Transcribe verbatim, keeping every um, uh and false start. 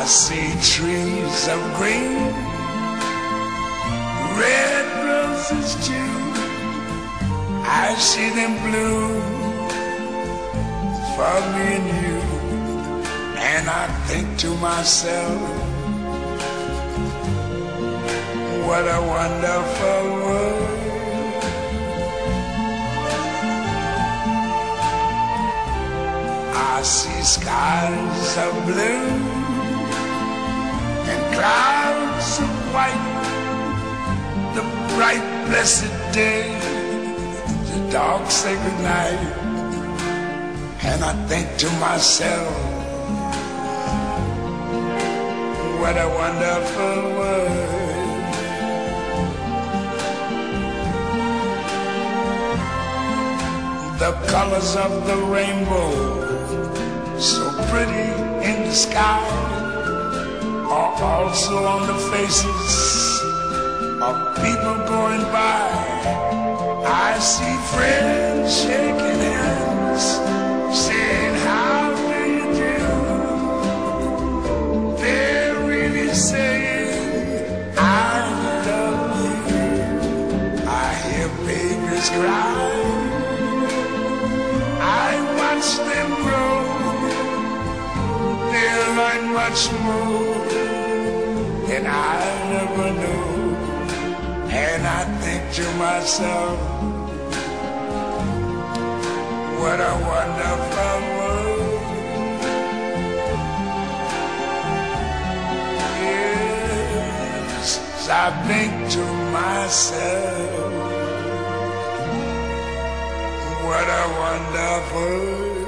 see trees of green, red roses too. I see them bloom for me and you. And I think to myself, what a wonderful world. I see skies of blue and clouds of white, the bright blessed day, the dark sacred night. And I think to myself, what a wonderful world. The colors of the rainbow, so pretty in the sky, are also on the faces of people going by. I see friends shaking hands, saying, how do you do? They're really saying, I love you. I hear babies cry, I watch them grow. They'll learn much more than I never knew. And I think to myself, what a wonderful world. Yes, I think to myself, what a wonderful world.